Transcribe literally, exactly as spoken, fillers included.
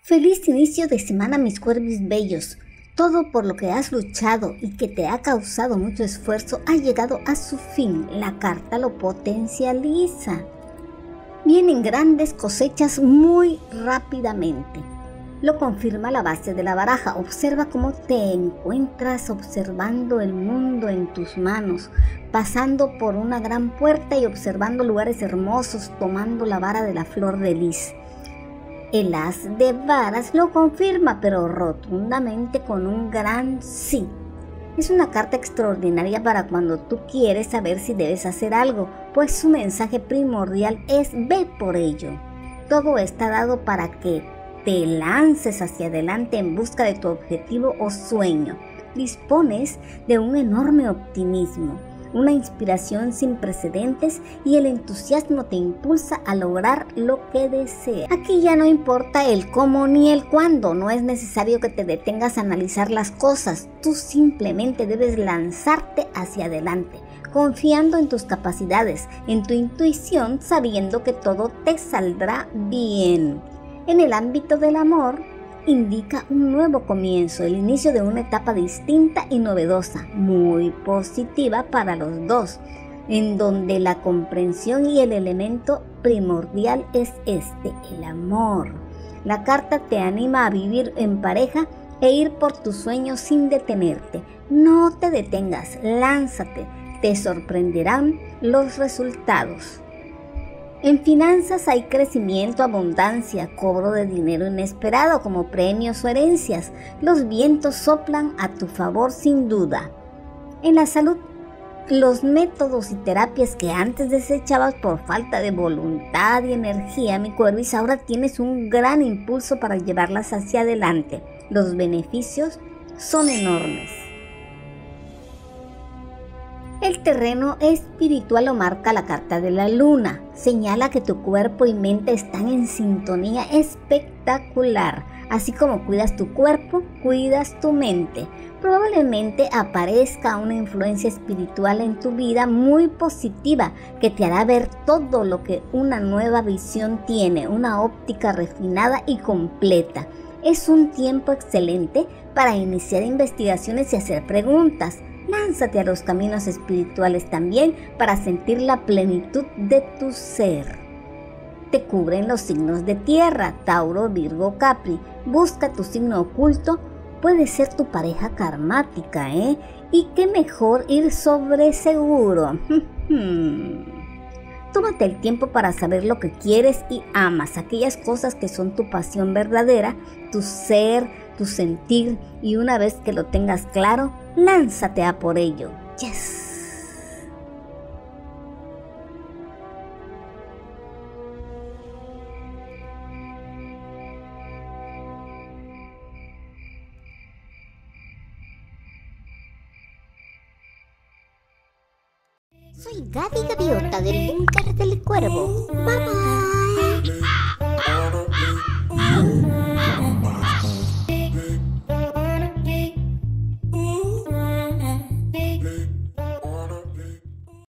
Feliz inicio de semana, mis cuervis bellos. Todo por lo que has luchado y que te ha causado mucho esfuerzo ha llegado a su fin. La carta lo potencializa. Vienen grandes cosechas muy rápidamente. Lo confirma la base de la baraja. Observa cómo te encuentras observando el mundo en tus manos, pasando por una gran puerta y observando lugares hermosos, tomando la vara de la flor de lis. El as de varas lo confirma, pero rotundamente con un gran sí. Es una carta extraordinaria para cuando tú quieres saber si debes hacer algo, pues su mensaje primordial es ve por ello. Todo está dado para que te lances hacia adelante en busca de tu objetivo o sueño. Dispones de un enorme optimismo, una inspiración sin precedentes y el entusiasmo te impulsa a lograr lo que deseas. Aquí ya no importa el cómo ni el cuándo, no es necesario que te detengas a analizar las cosas, tú simplemente debes lanzarte hacia adelante, confiando en tus capacidades, en tu intuición, sabiendo que todo te saldrá bien. En el ámbito del amor, indica un nuevo comienzo, el inicio de una etapa distinta y novedosa, muy positiva para los dos, en donde la comprensión y el elemento primordial es este, el amor. La carta te anima a vivir en pareja e ir por tus sueños sin detenerte. No te detengas, lánzate, te sorprenderán los resultados. En finanzas hay crecimiento, abundancia, cobro de dinero inesperado como premios o herencias. Los vientos soplan a tu favor sin duda. En la salud, los métodos y terapias que antes desechabas por falta de voluntad y energía, mi cuervis, ahora tienes un gran impulso para llevarlas hacia adelante. Los beneficios son enormes. El terreno espiritual lo marca la carta de la luna. Señala que tu cuerpo y mente están en sintonía espectacular. Así como cuidas tu cuerpo, cuidas tu mente. Probablemente aparezca una influencia espiritual en tu vida muy positiva que te hará ver todo lo que una nueva visión tiene, una óptica refinada y completa. Es un tiempo excelente para iniciar investigaciones y hacer preguntas. Lánzate a los caminos espirituales también para sentir la plenitud de tu ser. Te cubren los signos de tierra, Tauro, Virgo, Capri. Busca tu signo oculto, puede ser tu pareja karmática, ¿eh? Y qué mejor ir sobre seguro. Tómate el tiempo para saber lo que quieres y amas, aquellas cosas que son tu pasión verdadera, tu ser, tu sentir, y una vez que lo tengas claro, lánzate a por ello. Yes. Soy Gaby Gaviota del Búnker del Cuervo. Bye bye.